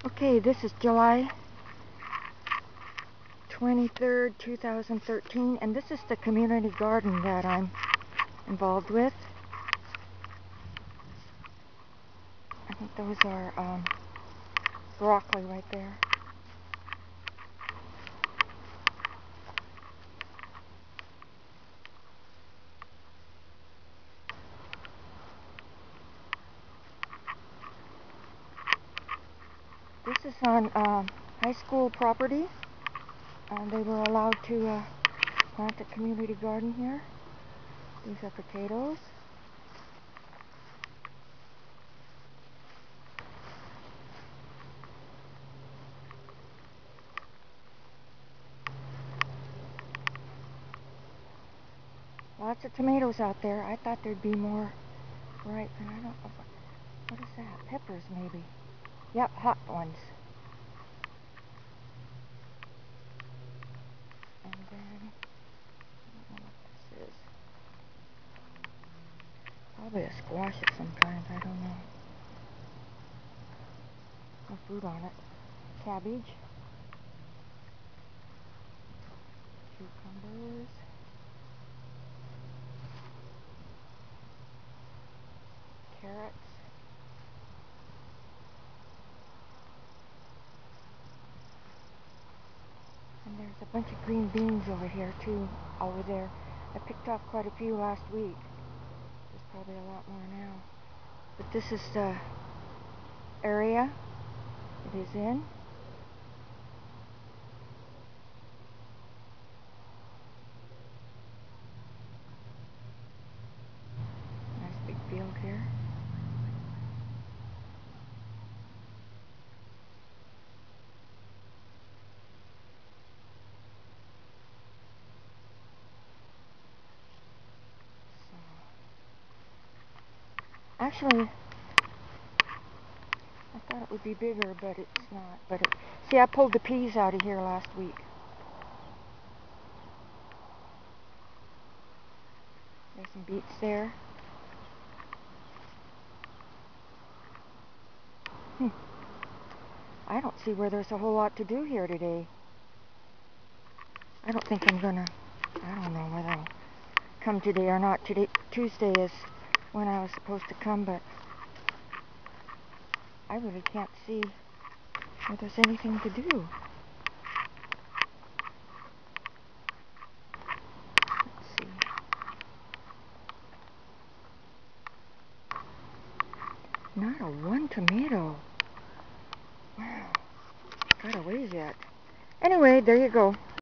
Okay, this is July 23rd, 2013, and this is the community garden that I'm involved with. I think those are broccoli right there. This is on high school property. They were allowed to plant a community garden here. These are potatoes. Lots of tomatoes out there. I thought there'd be more ripe, and I don't know. What is that? Peppers, maybe. Yep, hot ones. And then, I don't know what this is. Probably a squash of some kind, I don't know. No fruit on it. Cabbage. Cucumbers. Carrots. And there's a bunch of green beans over here too, over there. I picked off quite a few last week. There's probably a lot more now. But this is the area it is in. Nice big field here. Actually, I thought it would be bigger, but it's not. See, I pulled the peas out of here last week. There's some beets there. I don't see where there's a whole lot to do here today. I don't think I'm gonna, I don't know whether I'll come today or not. Today, Tuesday is when I was supposed to come, but I really can't see where there's anything to do. Let's see. Not a one tomato. Wow. Got a ways yet. Anyway, there you go.